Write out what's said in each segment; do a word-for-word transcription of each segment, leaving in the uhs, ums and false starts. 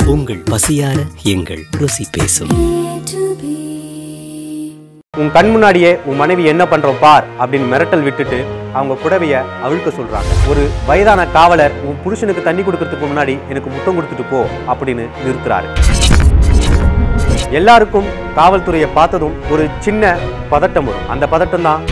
உங்கள் பசியார எங்கள் ருசி பேசும். உன் கண் முன்னாடியே உன் மனைவி என்ன பண்றோம் பார் அப்படின்னு மிரட்டல் விட்டுட்டு அவங்க புடவைய அவிழ்க்க சொல்றாங்க. ஒரு வயதான காவலர் உன் புருஷனுக்கு தண்ணி கொடுக்கறதுக்கு முன்னாடி எனக்கு முத்தம் கொடுத்துட்டு போ அப்படின்னு நிறுத்துறாரு. எல்லாருக்கும் காவல்துறையை பார்த்ததும் ஒரு சின்ன பதட்டம் வரும். அந்த பதட்டம் தான்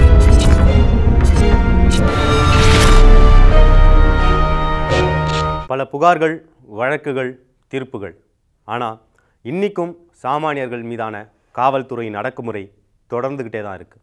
பல புகார்கள், வழக்குகள், தீர்ப்புகள். ஆனால் இன்னைக்கும் சாமானியர்கள் மீதான காவல்துறையின் அடக்குமுறை தொடர்ந்துக்கிட்டே தான் இருக்குது.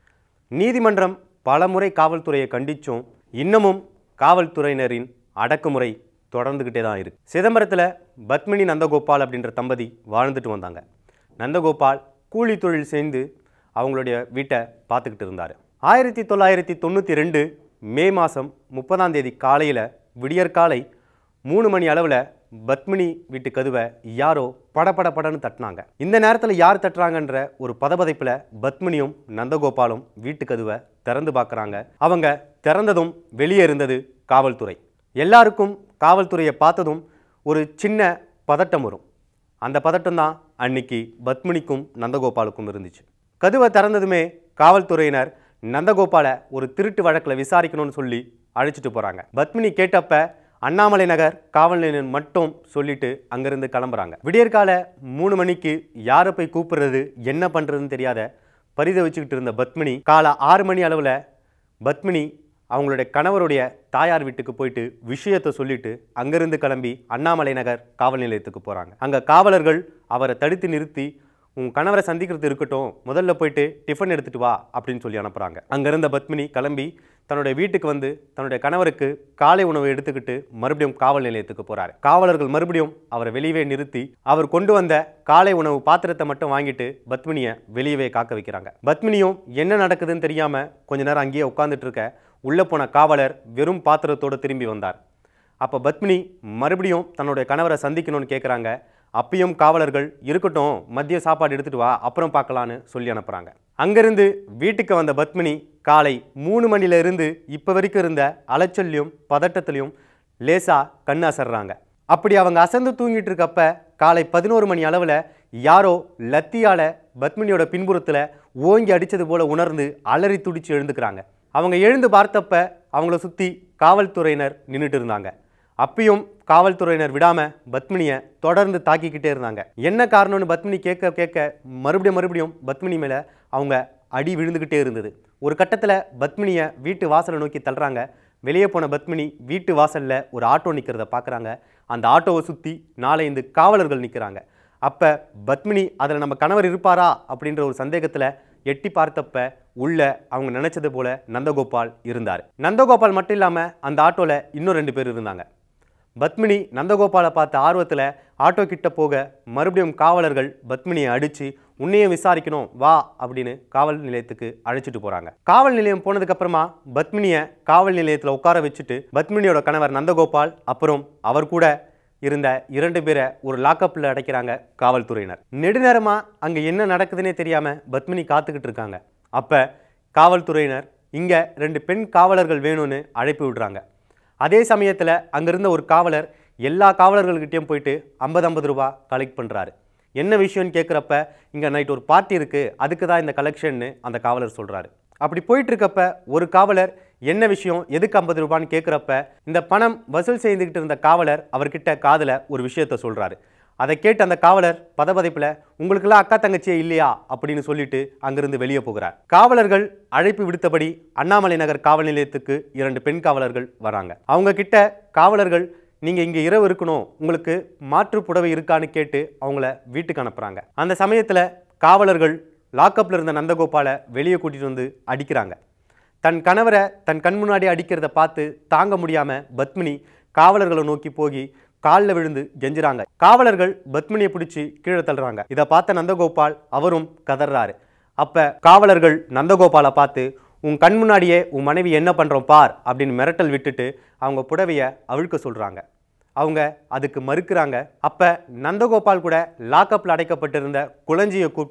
நீதிமன்றம் பல முறை காவல்துறையை கண்டிச்சும் இன்னமும் காவல்துறையினரின் அடக்குமுறை தொடர்ந்துக்கிட்டே தான் இருக்குது. சிதம்பரத்தில் பத்மினி நந்தகோபால் அப்படின்ற தம்பதி வாழ்ந்துட்டு வந்தாங்க. நந்தகோபால் கூலி தொழில் செய்து அவங்களுடைய வீட்டை பார்த்துக்கிட்டு இருந்தார். ஆயிரத்தி தொள்ளாயிரத்தி தொண்ணூற்றி ரெண்டு மே மாதம் முப்பதாம் தேதி காலையில் விடியற்காலை மூணு மணி அளவில் பத்மினி வீட்டு கதவை யாரோ படபட படன்னு தட்டினாங்க. இந்த நேரத்தில் யார் தட்டுறாங்கன்ற ஒரு பதபதைப்பில் பத்மினியும் நந்தகோபாலும் வீட்டு கதவை திறந்து பார்க்குறாங்க. அவங்க திறந்ததும் வெளியே இருந்தது காவல்துறை. எல்லாருக்கும் காவல்துறையை பார்த்ததும் ஒரு சின்ன பதட்டம் வரும். அந்த பதட்டம் தான் அன்னைக்கு பத்மினிக்கும் நந்தகோபாலுக்கும் இருந்துச்சு. கதவை திறந்ததுமே காவல்துறையினர் நந்தகோபாலை ஒரு திருட்டு வழக்கில் விசாரிக்கணும்னு சொல்லி அழைச்சிட்டு போகிறாங்க. பத்மினி கேட்டப்ப அண்ணாமலை நகர் காவல் நிலையம் மட்டும் சொல்லிட்டு அங்கிருந்து கிளம்புறாங்க. விடியற்கால மூணு மணிக்கு யாரை போய் கூப்பிடுறது என்ன பண்ணுறதுன்னு தெரியாத பரிதவிச்சுக்கிட்டு இருந்த பத்மினி காலை ஆறு மணி அளவில் பத்மினி அவங்களுடைய கணவருடைய தாயார் வீட்டுக்கு போயிட்டு விஷயத்தை சொல்லிட்டு அங்கிருந்து கிளம்பி அண்ணாமலை நகர் காவல் நிலையத்துக்கு போகிறாங்க. அங்கே காவலர்கள் அவரை தடுத்து நிறுத்தி உன் கணவரை சந்திக்கிறது இருக்கட்டும், முதல்ல போயிட்டு டிஃபன் எடுத்துகிட்டு வா அப்படின்னு சொல்லி அனுப்புகிறாங்க. அங்கேருந்த பத்மினி கிளம்பி தன்னுடைய வீட்டுக்கு வந்து தன்னுடைய கணவருக்கு காலை உணவை எடுத்துக்கிட்டு மறுபடியும் காவல் நிலையத்துக்கு போகிறாரு. காவலர்கள் மறுபடியும் அவரை வெளியே நிறுத்தி அவர் கொண்டு வந்த காலை உணவு பாத்திரத்தை மட்டும் வாங்கிட்டு பத்மினியை வெளியவே காக்க வைக்கிறாங்க. பத்மினியும் என்ன நடக்குதுன்னு தெரியாமல் கொஞ்ச நேரம் அங்கேயே உட்காந்துட்டு இருக்க உள்ளே போன காவலர் வெறும் பாத்திரத்தோடு திரும்பி வந்தார். அப்போ பத்மினி மறுபடியும் தன்னுடைய கணவரை சந்திக்கணும்னு கேட்குறாங்க. அப்பயும் காவலர்கள் இருக்கட்டும், மதிய சாப்பாடு எடுத்துகிட்டு வா, அப்புறம் பார்க்கலான்னு சொல்லி அனுப்புகிறாங்க. அங்கேருந்து வீட்டுக்கு வந்த பத்மினி காலை மூணு மணிலேருந்து இப்போ வரைக்கும் இருந்த அலைச்சல்லையும் பதட்டத்திலையும் லேசாக கண் அசர்றாங்க. அப்படி அவங்க அசந்து தூங்கிட்டு இருக்கப்ப காலை பதினோரு மணி அளவில் யாரோ லத்தியால் பத்மினியோட பின்புறத்தில் ஓங்கி அடித்தது போல் உணர்ந்து அலறி துடிச்சு எழுந்துக்கிறாங்க. அவங்க எழுந்து பார்த்தப்ப அவங்கள சுற்றி காவல்துறையினர் நின்றுட்டு இருந்தாங்க. அப்பயும் காவல்துறையினர் விடாமல் பத்மினியை தொடர்ந்து தாக்கிக்கிட்டே இருந்தாங்க. என்ன காரணம்னு பத்மினி கேட்க கேட்க மறுபடியும் மறுபடியும் பத்மினி மேலே அவங்க அடி விழுந்துக்கிட்டே இருந்தது. ஒரு கட்டத்தில் பத்மினியை வீட்டு வாசலை நோக்கி தள்ளுறாங்க. வெளியே போன பத்மினி வீட்டு வாசலில் ஒரு ஆட்டோ நிற்கிறத பார்க்குறாங்க. அந்த ஆட்டோவை சுற்றி நாலஞ்சு காவலர்கள் நிற்கிறாங்க. அப்போ பத்மினி அதில் நம்ம கணவர் இருப்பாரா அப்படின்ற ஒரு சந்தேகத்தில் எட்டி பார்த்தப்ப உள்ள அவங்க நினச்சது போல நந்தகோபால் இருந்தார். நந்தகோபால் மட்டும் இல்லாமல் அந்த ஆட்டோவில் இன்னும் ரெண்டு பேர் இருந்தாங்க. பத்மினி நந்தகோபாலை பார்த்த ஆர்வத்தில் ஆட்டோ கிட்ட போக மறுபடியும் காவலர்கள் பத்மினியை அடித்து உன்னையும் விசாரிக்கணும் வா அப்படின்னு காவல் நிலையத்துக்கு அழைச்சிட்டு போகிறாங்க. காவல் நிலையம் போனதுக்கப்புறமா பத்மினியை காவல் நிலையத்தில் உட்கார வச்சுட்டு பத்மினியோட கணவர் நந்தகோபால் அப்புறம் அவர் கூட இருந்த இரண்டு பேரை ஒரு லாக்கப்பில் அடைக்கிறாங்க காவல்துறையினர். நெடுநேரமாக அங்கே என்ன நடக்குதுன்னே தெரியாமல் பத்மினி காத்துக்கிட்டு இருக்காங்க. அப்போ காவல்துறையினர் இங்கே ரெண்டு பெண் காவலர்கள் வேணும்னு அழைப்பு விடுறாங்க. அதே சமயத்தில் அங்கிருந்த ஒரு காவலர் எல்லா காவலர்கள்கிட்டையும் போயிட்டு ஐம்பது ஐம்பது ரூபா கலெக்ட் பண்ணுறாரு. என்ன விஷயம்னு கேட்குறப்ப இங்கே நைட் ஒரு பார்ட்டி இருக்குது, அதுக்கு தான் இந்த கலெக்ஷன்னு அந்த காவலர் சொல்கிறாரு. அப்படி போயிட்டு இருக்கப்ப ஒரு காவலர் என்ன விஷயம், எதுக்கு ஐம்பது ரூபான்னு கேட்குறப்ப இந்த பணம் வசூல் செய்துக்கிட்டு இருந்த காவலர் அவர்கிட்ட காதில் ஒரு விஷயத்த சொல்கிறாரு. அதை கேட்டு அந்த காவலர் பதபதைப்பில் உங்களுக்கெல்லாம் அக்கா தங்கச்சியே இல்லையா அப்படின்னு சொல்லிட்டு அங்கிருந்து வெளியே போகிறார். காவலர்கள் அழைப்பு விடுத்தபடி அண்ணாமலை நகர் காவல் நிலையத்துக்கு இரண்டு பெண் காவலர்கள் வராங்க. அவங்க கிட்ட காவலர்கள் நீங்கள் இங்கே இரவு இருக்கணும், உங்களுக்கு மாற்று புடவை இருக்கான்னு கேட்டு அவங்கள வீட்டுக்கு அனுப்புகிறாங்க. அந்த சமயத்தில் காவலர்கள் லாக்கப்பில் இருந்த நந்தகோபாலை வெளியே கூட்டிகிட்டு வந்து அடிக்கிறாங்க. தன் கணவரை தன் கண் முன்னாடி அடிக்கிறத பார்த்து தாங்க முடியாமல் பத்மினி காவலர்களை நோக்கி போகி காலில் விழுந்து கெஞ்சுறாங்க. காவலர்கள் பத்மினியை பிடிச்சி கீழே தள்ளுறாங்க. இதை பார்த்த நந்தகோபால் அவரும் கதறாரு. அப்போ காவலர்கள் நந்தகோபாலை பார்த்து உன் கண் முன்னாடியே உன் மனைவி என்ன பண்ணுறோம் பார் அப்படின்னு மிரட்டல் விட்டுட்டு அவங்க புடவையை அவிழ்க்க சொல்கிறாங்க. அவங்க அதுக்கு மறுக்கிறாங்க. அப்போ நந்தகோபால் கூட லாக்கப்பில் அடைக்கப்பட்டிருந்த குளஞ்சியை கூப்பிட்டு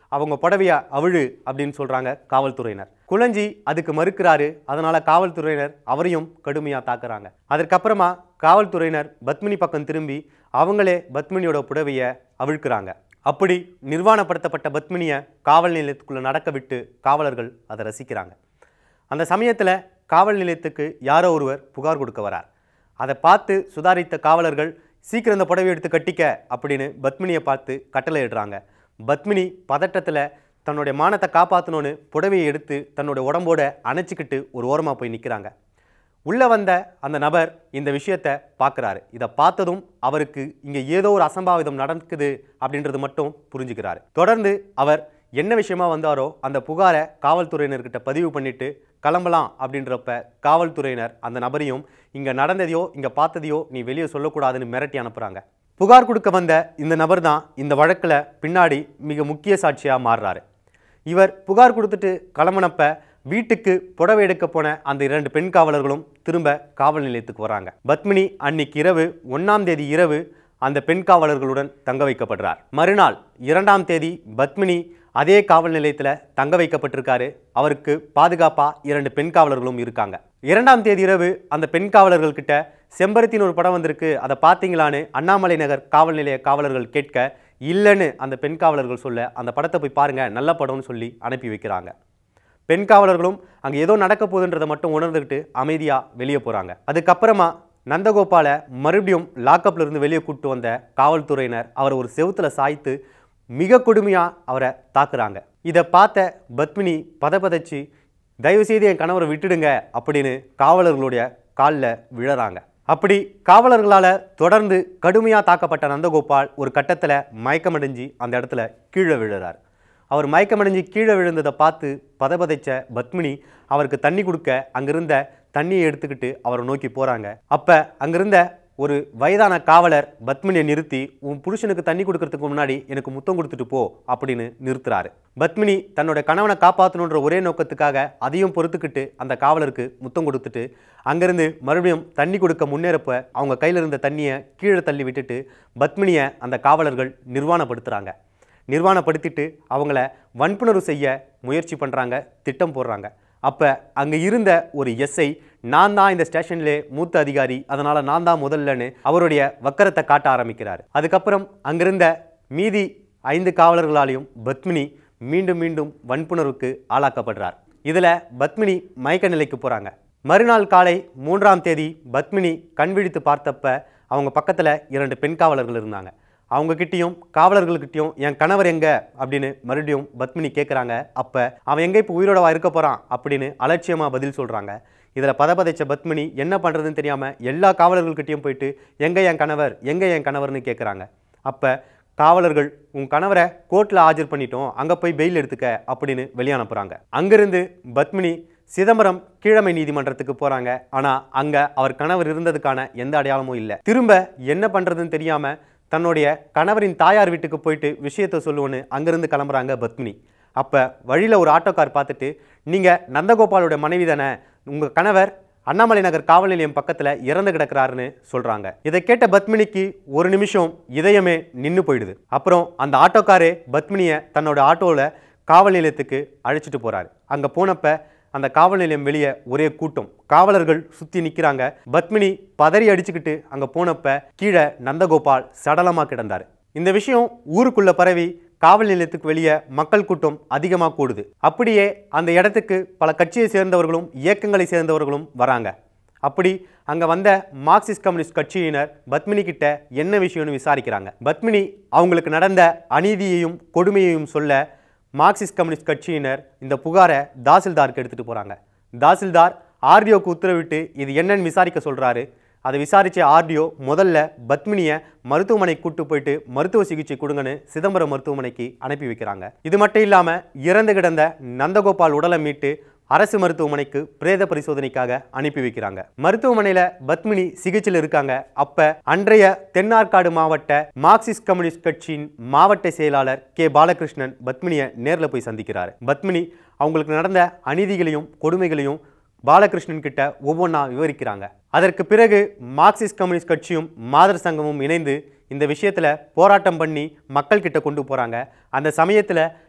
அவங்க புடவைய அவிழு அப்படின்னு சொல்றாங்க காவல்துறையினர். குளஞ்சி அதுக்கு மறுக்கிறாரு. அதனால காவல்துறையினர் அவரையும் கடுமையா தாக்குறாங்க. அதற்கப்புறமா காவல்துறையினர் பத்மினி பக்கம் திரும்பி அவங்களே பத்மினியோட புடவைய அவிழ்க்கிறாங்க. அப்படி நிர்வாணப்படுத்தப்பட்ட பத்மினியை காவல் நிலையத்துக்குள்ள நடக்க விட்டு காவலர்கள் அதை ரசிக்கிறாங்க. அந்த சமயத்தில் காவல் நிலையத்துக்கு யாரோ ஒருவர் புகார் கொடுக்க வரார். அதை பார்த்து சுதாரித்த காவலர்கள் சீக்கிரம் இந்த புடவை எடுத்து கட்டிக்க அப்படின்னு பத்மினியை பார்த்து கட்டளை இடுறாங்க. பத்மினி பதட்டத்தில் தன்னுடைய மானத்தை காப்பாற்றணும்னு புடவையை எடுத்து தன்னோட உடம்போட அணைச்சிக்கிட்டு ஒரு ஓரமாக போய் நிற்கிறாங்க. உள்ளே வந்த அந்த நபர் இந்த விஷயத்தை பார்க்குறாரு. இதை பார்த்ததும் அவருக்கு இங்கே ஏதோ ஒரு அசம்பாவிதம் நடக்குது அப்படின்றது மட்டும் புரிஞ்சுக்கிறாரு. தொடர்ந்து அவர் என்ன விஷயமா வந்தாரோ அந்த புகாரை காவல்துறையினர்கிட்ட பதிவு பண்ணிட்டு கிளம்பலாம் அப்படின்றப்ப காவல்துறையினர் அந்த நபரையும் இங்கே நடந்ததையோ இங்கே பார்த்ததையோ நீ வெளியே சொல்லக்கூடாதுன்னு மிரட்டி அனுப்புகிறாங்க. புகார் கொடுக்க வந்த இந்த நபர் தான் இந்த வழக்கில் பின்னாடி மிக முக்கிய சாட்சியாக மாறுறாரு. இவர் புகார் கொடுத்துட்டு கிளம்பினப்ப வீட்டுக்கு புடவை எடுக்க போன அந்த இரண்டு பெண் காவலர்களும் திரும்ப காவல் நிலையத்துக்கு வராங்க. பத்மினி அன்னைக்கு இரவு ஒன்றாம் தேதி இரவு அந்த பெண் காவலர்களுடன் தங்க வைக்கப்படுறார். மறுநாள் இரண்டாம் தேதி பத்மினி அதே காவல் நிலையத்தில் தங்க வைக்கப்பட்டிருக்காரு. அவருக்கு பாதுகாப்பாக இரண்டு பெண் காவலர்களும் இருக்காங்க. இரண்டாம் தேதி இரவு அந்த பெண் காவலர்கள் கிட்ட செம்பருத்தின் ஒரு படம் வந்திருக்கு, அதை பார்த்தீங்களான்னு அண்ணாமலை நகர் காவல் நிலைய காவலர்கள் கேட்க இல்லைன்னு அந்த பெண் காவலர்கள் சொல்ல அந்த படத்தை போய் பாருங்க நல்ல படம்னு சொல்லி அனுப்பி வைக்கிறாங்க. பெண் காவலர்களும் அங்கே ஏதோ நடக்க போகுதுன்றதை மட்டும் உணர்ந்துக்கிட்டு அமைதியாக வெளியே போகிறாங்க. அதுக்கப்புறமா நந்தகோபாலை மறுபடியும் லாக்கப்ல இருந்து வெளியே கூப்பிட்டு வந்த காவல்துறையினர் அவரை ஒரு செவுத்துல சாய்த்து மிக கொடுமையாக அவரை தாக்குறாங்க. இதை பார்த்த பத்மினி பதப்பதச்சு தயவுசெய்து என் கணவரை விட்டுடுங்க அப்படின்னு காவலர்களுடைய காலில் விழறாங்க. அப்படி காவலர்களால் தொடர்ந்து கடுமையாக தாக்கப்பட்ட நந்தகோபால் ஒரு கட்டத்தில் மயக்கமடைஞ்சு அந்த இடத்துல கீழே விழுறார். அவர் மயக்கமடைஞ்சு கீழே விழுந்ததை பார்த்து பதபதைச்ச பத்மினி அவருக்கு தண்ணி கொடுக்க அங்கிருந்த தண்ணியை எடுத்துக்கிட்டு அவரை நோக்கி போகிறாங்க. அப்போ அங்கிருந்த ஒரு வயதான காவலர் பத்மினியை நிறுத்தி உன் புருஷனுக்கு தண்ணி கொடுக்கறதுக்கு முன்னாடி எனக்கு முத்தம் கொடுத்துட்டு போ அப்படின்னு நிறுத்துறாரு. பத்மினி தன்னோட கணவனை காப்பாற்றணுன்ற ஒரே நோக்கத்துக்காக அதையும் பொறுத்துக்கிட்டு அந்த காவலருக்கு முத்தம் கொடுத்துட்டு அங்கிருந்து மறுபடியும் தண்ணி கொடுக்க முன்னேறப்ப அவங்க கையில் இருந்த தண்ணியை கீழே தள்ளி விட்டுட்டு பத்மினியை அந்த காவலர்கள் நிர்வாணப்படுத்துகிறாங்க. நிர்வாணப்படுத்திட்டு அவங்கள வன்புணர்வு செய்ய முயற்சி பண்ணுறாங்க, திட்டம் போடுறாங்க. அப்போ அங்கே இருந்த ஒரு எஸ்ஐ நான் தான் இந்த ஸ்டேஷன்லே மூத்த அதிகாரி, அதனால் நான் தான் முதல்லன்னு அவருடைய வக்கரத்தை காட்ட ஆரம்பிக்கிறார். அதுக்கப்புறம் அங்கிருந்த மீதி ஐந்து காவலர்களாலையும் பத்மினி மீண்டும் மீண்டும் வன்புணர்வுக்கு ஆளாக்கப்படுறார். இதில் பத்மினி மயக்க நிலைக்கு போகிறாங்க. மறுநாள் காலை மூன்றாம் தேதி பத்மினி கண் விழித்து பார்த்தப்ப அவங்க பக்கத்தில் இரண்டு பெண் காவலர்கள் இருந்தாங்க. அவங்கக்கிட்டையும் காவலர்கள்கிட்டையும் என் கணவர் எங்கே அப்படின்னு மறுபடியும் பத்மினி கேட்குறாங்க. அப்போ அவன் எங்கே இப்போ உயிரோடவா இருக்க போகிறான் அப்படின்னு அலட்சியமாக பதில் சொல்கிறாங்க. இதில் பதபதைச்ச பத்மினி என்ன பண்ணுறதுன்னு தெரியாமல் எல்லா காவலர்கள்கிட்டையும் போயிட்டு எங்கே என் கணவர் எங்கே என் கணவர்னு கேட்குறாங்க. அப்போ காவலர்கள் உன் கணவரை கோர்ட்டில் ஆஜர் பண்ணிட்டோம், அங்கே போய் பெயில் எடுத்துக்க அப்படின்னு வெளியே அனுப்புகிறாங்க. அங்கிருந்து பத்மினி சிதம்பரம் கீழமை நீதிமன்றத்துக்கு போகிறாங்க. ஆனால் அங்கே அவர் கணவர் இருந்ததுக்கான எந்த அடையாளமும் இல்லை. திரும்ப என்ன பண்ணுறதுன்னு தெரியாமல் தன்னுடைய கணவரின் தாயார் வீட்டுக்கு போயிட்டு விஷயத்தை சொல்லுவோன்னு அங்கேருந்து கிளம்புறாங்க பத்மினி. அப்போ வழியில் ஒரு ஆட்டோக்கார் பார்த்துட்டு நீங்கள் நந்தகோபாலோட மனைவி தானே, உங்கள் கணவர் அண்ணாமலை நகர் காவல் நிலையம் பக்கத்தில் இறந்து கிடக்கிறாருன்னு சொல்கிறாங்க. இதை கேட்ட பத்மினிக்கு ஒரு நிமிஷம் இதயமே நின்று போயிடுது. அப்புறம் அந்த ஆட்டோக்காரே பத்மினியை தன்னோட ஆட்டோவில் காவல் நிலையத்துக்கு அழைச்சிட்டு போகிறாரு. அங்கே போனப்போ அந்த காவல் நிலையம் வெளியே ஒரே கூட்டம், காவலர்கள் சுற்றி நிற்கிறாங்க. பத்மினி பதறி அடிச்சுக்கிட்டு அங்கே போனப்ப கீழே நந்தகோபால் சடலமாக கிடந்தார். இந்த விஷயம் ஊருக்குள்ளே பரவி காவல் நிலையத்துக்கு வெளியே மக்கள் கூட்டம் அதிகமாக கூடுது. அப்படியே அந்த இடத்துக்கு பல கட்சியை சேர்ந்தவர்களும் இயக்கங்களை சேர்ந்தவர்களும் வராங்க. அப்படி அங்கே வந்த மார்க்சிஸ்ட் கம்யூனிஸ்ட் கட்சியினர் பத்மினி கிட்ட என்ன விஷயம்னு விசாரிக்கிறாங்க. பத்மினி அவங்களுக்கு நடந்த அநீதியையும் கொடுமையையும் சொல்ல மார்க்சிஸ்ட் கம்யூனிஸ்ட் கட்சியினர் இந்த புகாரை தாசில்தாருக்கு எடுத்துகிட்டு போகிறாங்க. தாசில்தார் ஆர்டிஓக்கு உத்தரவிட்டு இது என்னன்னு விசாரிக்க சொல்கிறாரு. அதை விசாரித்த ஆர்டிஓ முதல்ல பத்மினியை மருத்துவமனைக்கு கூட்டு போயிட்டு மருத்துவ சிகிச்சை கொடுங்கன்னு சிதம்பரம் மருத்துவமனைக்கு அனுப்பி வைக்கிறாங்க. இது மட்டும் இல்லாமல் இறந்து கிடந்த நந்தகோபால் உடலை மீட்டு அரசு மருத்துவமனைக்கு பிரேத பரிசோதனைக்காக அனுப்பி வைக்கிறாங்க. மருத்துவமனையில் பத்மினி சிகிச்சையில் இருக்காங்க. அப்ப அன்றைய தென்னார்காடு மாவட்ட மார்க்சிஸ்ட் கம்யூனிஸ்ட் கட்சியின் மாவட்ட செயலாளர் கே பாலகிருஷ்ணன் பத்மினியை நேரில் போய் சந்திக்கிறார். பத்மினி அவங்களுக்கு நடந்த அநீதிகளையும் கொடுமைகளையும் பாலகிருஷ்ணன் கிட்ட ஒவ்வொன்றா விவரிக்கிறாங்க. அதற்கு பிறகு மார்க்சிஸ்ட் கம்யூனிஸ்ட் கட்சியும் மாதர் சங்கமும் இணைந்து இந்த விஷயத்தில் போராட்டம் பண்ணி மக்கள் கிட்ட கொண்டு போகிறாங்க. அந்த சமயத்தில்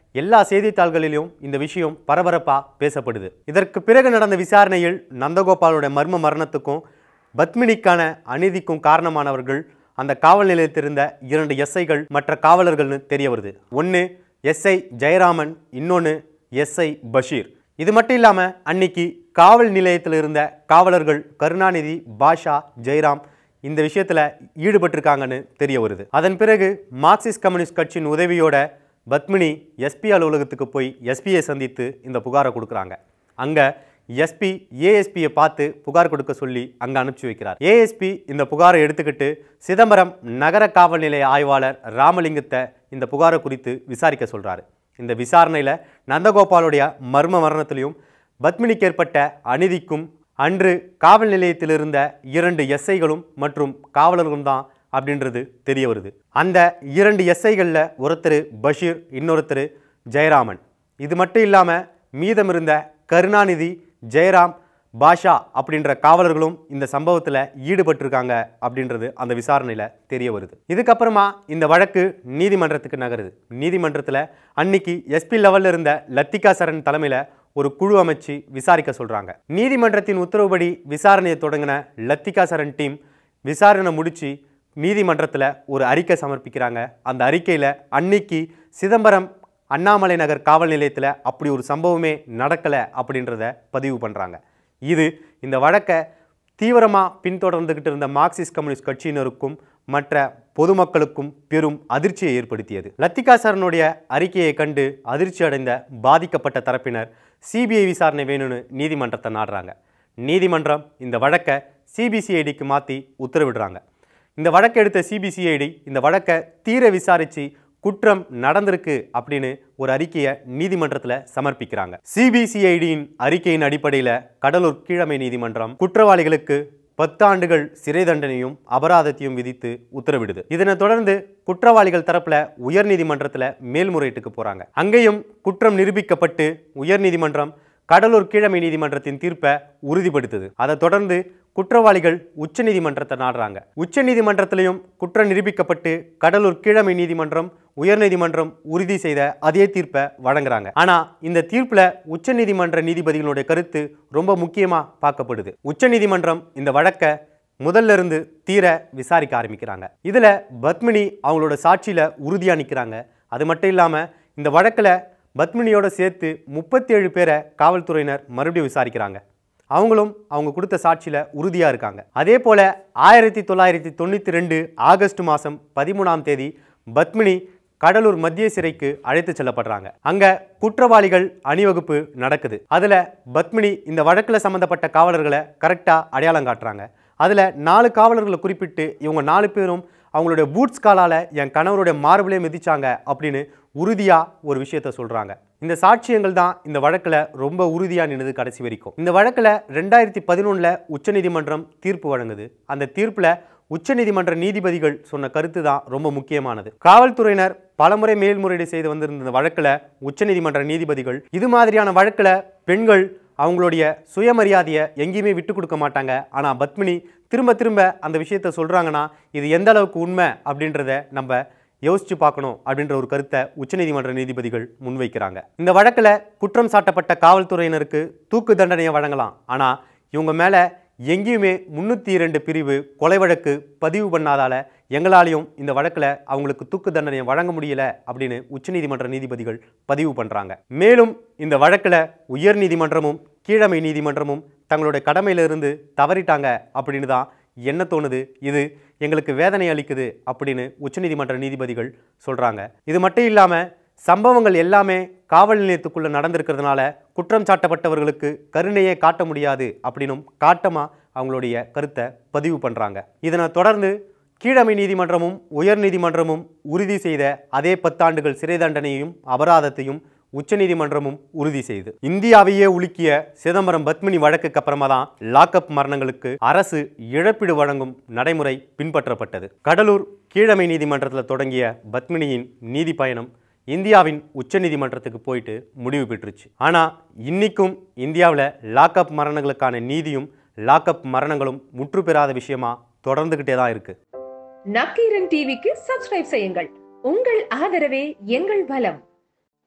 எல்லா செய்தித்தாள்களிலும் இந்த விஷயம் பரபரப்பா பேசப்படுது. இதற்கு பிறகு நடந்த விசாரணையில் நந்தகோபாலுடைய மர்ம மரணத்துக்கும் பத்மினிக்கான அநீதிக்கும் காரணமானவர்கள் அந்த காவல் நிலையத்தில் இருந்த இரண்டு எஸ்ஐகள் மற்ற காவலர்கள்னு தெரிய வருது. ஒன்று எஸ்ஐ ஜெயராமன், இன்னொன்று எஸ்ஐ பஷீர். இது மட்டும் இல்லாமல் அன்னைக்கு காவல் நிலையத்தில் இருந்த காவலர்கள் கருணாநிதி, பாஷா, ஜெயராம் இந்த விஷயத்தில் ஈடுபட்டிருக்காங்கன்னு தெரிய வருது. அதன் பிறகு மார்க்சிஸ்ட் கம்யூனிஸ்ட் கட்சியின் உதவியோட பத்மினி எஸ்பி அலுவலகத்துக்கு போய் எஸ்பியை சந்தித்து இந்த புகாரை கொடுக்குறாங்க. அங்கே எஸ்பி ஏஎஸ்பியை பார்த்து புகார் கொடுக்க சொல்லி அங்கே அனுப்பிச்சி வைக்கிறார். ஏஎஸ்பி இந்த புகாரை எடுத்துக்கிட்டு சிதம்பரம் நகர காவல் நிலைய ஆய்வாளர் ராமலிங்கத்தை இந்த புகாரை குறித்து விசாரிக்க சொல்கிறாரு. இந்த விசாரணையில் நந்தகோபாலுடைய மர்ம மரணத்திலையும் பத்மினிக்கு ஏற்பட்ட அநீதிக்கும் அன்று காவல் நிலையத்தில் இருந்த இரண்டு எஸ்ஐகளும் மற்றும் காவலர்களும் தான் அப்படின்றது தெரிய வருது. அந்த இரண்டு எஸ்ஐகளில் ஒருத்தர் பஷீர், இன்னொருத்தர் ஜெயராமன். இது மட்டும் இல்லாமல் மீதம் இருந்த கருணாநிதி, ஜெயராம், பாஷா அப்படின்ற காவலர்களும் இந்த சம்பவத்தில் ஈடுபட்டிருக்காங்க அப்படின்றது அந்த விசாரணையில் தெரிய வருது. இதுக்கப்புறமா இந்த வழக்கு நீதிமன்றத்துக்கு நகருது. நீதிமன்றத்தில் அன்னைக்கு எஸ்பி லெவலில் இருந்த லத்திகா சரண் தலைமையில் ஒரு குழு அமைச்சு விசாரிக்க சொல்கிறாங்க. நீதிமன்றத்தின் உத்தரவுப்படி விசாரணையை தொடங்கின லத்திகா சரண் டீம் விசாரணை முடித்து நீதிமன்றத்தில் ஒரு அறிக்கை சமர்ப்பிக்கிறாங்க. அந்த அறிக்கையில் அன்னைக்கு சிதம்பரம் அண்ணாமலை நகர் காவல் நிலையத்தில் அப்படி ஒரு சம்பவமே நடக்கலை அப்படின்றத பதிவு பண்ணுறாங்க. இது இந்த வழக்கை தீவிரமாக பின்தொடர்ந்துக்கிட்டு இருந்த மார்க்சிஸ்ட் கம்யூனிஸ்ட் கட்சியினருக்கும் மற்ற பொதுமக்களுக்கும் பெரும் அதிர்ச்சியை ஏற்படுத்தியது. லத்திகா சரணுடைய அறிக்கையை கண்டு அதிர்ச்சி அடைந்த பாதிக்கப்பட்ட தரப்பினர் சிபிஐ விசாரணை வேணும்னு நீதிமன்றத்தை நாடுறாங்க. நீதிமன்றம் இந்த வழக்கை சிபிசிஐடிக்கு மாற்றி உத்தரவிடுறாங்க. இந்த வழக்கை எடுத்த சிபிசிஐடி இந்த வழக்கை தீர விசாரித்து குற்றம் நடந்திருக்கு அப்படின்னு ஒரு அறிக்கையை நீதிமன்றத்தில் சமர்ப்பிக்கிறாங்க. சிபிசிஐடியின் அறிக்கையின் அடிப்படையில் கடலூர் கீழமை நீதிமன்றம் குற்றவாளிகளுக்கு பத்து ஆண்டுகள் சிறை தண்டனையும் அபராதத்தையும் விதித்து உத்தரவிடுது. இதனை தொடர்ந்து குற்றவாளிகள் தரப்புல உயர்நீதிமன்றத்தில் மேல்முறையீட்டுக்கு போறாங்க. அங்கேயும் குற்றம் நிரூபிக்கப்பட்டு உயர்நீதிமன்றம் கடலூர் கீழமை நீதிமன்றத்தின் தீர்ப்பை உறுதிப்படுத்துது. அதை தொடர்ந்து குற்றவாளிகள் உச்ச நீதிமன்றத்தை நாடுறாங்க. உச்ச நீதிமன்றத்திலையும் குற்றம் நிரூபிக்கப்பட்டு கடலூர் கீழமை நீதிமன்றம் உயர்நீதிமன்றம் உறுதி செய்த அதே தீர்ப்பை வழங்குறாங்க. ஆனா இந்த தீர்ப்புல உச்ச நீதிமன்ற நீதிபதிகளுடைய கருத்து ரொம்ப முக்கியமா பார்க்கப்படுது. உச்ச நீதிமன்றம் இந்த வழக்கை முதல்ல இருந்து தீர விசாரிக்க ஆரம்பிக்கிறாங்க. இதுல பத்மினி அவங்களோட சாட்சியில உறுதியா நிற்கிறாங்க. அது மட்டும் இல்லாம இந்த வழக்கில் பத்மினியோட சேர்த்து முப்பத்தி ஏழு பேரை காவல்துறையினர் மறுபடியும் விசாரிக்கிறாங்க. அவங்களும் அவங்க கொடுத்த சாட்சியில் உறுதியாக இருக்காங்க. அதே போல் ஆயிரத்தி தொள்ளாயிரத்தி தொண்ணூற்றி ரெண்டு ஆகஸ்ட் மாதம் பதிமூணாம் தேதி பத்மினி கடலூர் மத்திய சிறைக்கு அழைத்து செல்லப்படுறாங்க. அங்கே குற்றவாளிகள் அணிவகுப்பு நடக்குது. அதில் பத்மினி இந்த வழக்கில் சம்மந்தப்பட்ட காவலர்களை கரெக்டாக அடையாளம் காட்டுறாங்க. அதில் நாலு காவலர்களை குறிப்பிட்டு இவங்க நாலு பேரும் அவங்களுடைய பூட்ஸ் காலால் என் கணவருடைய மார்பிலே மிதிச்சாங்க அப்படின்னு உறுதியாக ஒரு விஷயத்த சொல்கிறாங்க. இந்த சாட்சியங்கள் தான் இந்த வழக்கில் ரொம்ப உறுதியாக நின்னது கடைசி வரைக்கும். இந்த வழக்கில் ரெண்டாயிரத்தி பதினொன்றில் உச்சநீதிமன்றம் தீர்ப்பு வழங்குது. அந்த தீர்ப்பில் உச்சநீதிமன்ற நீதிபதிகள் சொன்ன கருத்து தான் ரொம்ப முக்கியமானது. காவல்துறையினர் பலமுறை மேல்முறையீடு செய்து வந்திருந்த இந்த வழக்கில் உச்சநீதிமன்ற நீதிபதிகள் இது மாதிரியான வழக்கில் பெண்கள் அவங்களுடைய சுயமரியாதையை எங்கேயுமே விட்டு கொடுக்க மாட்டாங்க. ஆனால் பத்மினி திரும்ப திரும்ப அந்த விஷயத்த சொல்கிறாங்கன்னா இது எந்த அளவுக்கு உண்மை அப்படின்றத நம்ம யோசிச்சு பார்க்கணும் அப்படின்ற ஒரு கருத்தை உச்சநீதிமன்ற நீதிபதிகள் முன்வைக்கிறாங்க. இந்த வழக்கில் குற்றம் சாட்டப்பட்ட காவல்துறையினருக்கு தூக்கு தண்டனையை வழங்கலாம். ஆனால் இவங்க மேலே எங்கேயுமே முன்னூற்றி இரண்டு பிரிவு கொலை வழக்கு பதிவு பண்ணாதால எங்களாலையும் இந்த வழக்கில் அவங்களுக்கு தூக்கு தண்டனையை வழங்க முடியல அப்படின்னு உச்சநீதிமன்ற நீதிபதிகள் பதிவு பண்ணுறாங்க. மேலும் இந்த வழக்கில் உயர் நீதிமன்றமும் கீழமை நீதிமன்றமும் தங்களுடைய கடமையிலிருந்து தவறிட்டாங்க அப்படின்னு தான் என்ன தோணுது. இது எங்களுக்கு வேதனை அளிக்குது அப்படின்னு உச்சநீதிமன்ற நீதிபதிகள் சொல்கிறாங்க. இது மட்டும் இல்லாமல் சம்பவங்கள் எல்லாமே காவல் நிலையத்துக்குள்ளே நடந்திருக்கிறதுனால குற்றம் சாட்டப்பட்டவர்களுக்கு கருணையே காட்ட முடியாது அப்படின்னும் காட்டமாக அவங்களுடைய கருத்தை பதிவு பண்ணுறாங்க. இதனை தொடர்ந்து கீழமை நீதிமன்றமும் உயர் நீதிமன்றமும் உறுதி செய்த அதே பத்தாண்டுகள் சிறை தண்டனையையும் அபராதத்தையும் உச்சநீதிமன்றமும் உறுதி செய்து இந்தியாவையே உலுக்கிய சிதம்பரம் பத்மினி வழக்குக்கு அப்புறமா தான் லாக்அப் மரணங்களுக்கு அரசு இழப்பீடு வழங்கும் நடைமுறை பின்பற்றப்பட்டது. கடலூர் கீழமை நீதிமன்றத்தில் தொடங்கிய பத்மினியின் நீதி பயணம் இந்தியாவின் உச்ச நீதிமன்றத்துக்கு போயிட்டு முடிவு பெற்றுச்சு. ஆனால் இன்னைக்கும் இந்தியாவில் லாக்அப் மரணங்களுக்கான நீதியும் லாக்அப் மரணங்களும் முற்று பெறாத விஷயமா தொடர்ந்துகிட்டே தான் இருக்கு. நக்கீரன் டிவிக்கு சப்ஸ்கிரைப் செய்யுங்கள். உங்கள் ஆதரவே எங்கள் பலம்.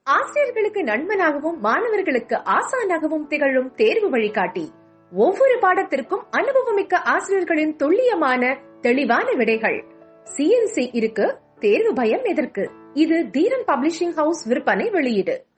ஆசிரியர்களுக்கு நண்பனாகவும் மாணவர்களுக்கு ஆசானாகவும் திகழும் தேர்வு வழிகாட்டி. ஒவ்வொரு பாடத்திற்கும் அனுபவமிக்க ஆசிரியர்களின் துல்லியமான தெளிவான விடைகள். சிஎன்சி இருக்கு, தேர்வு பயம் எதற்கு? இது தீரன் பப்ளிஷிங் ஹவுஸ் விற்பனை வெளியீடு.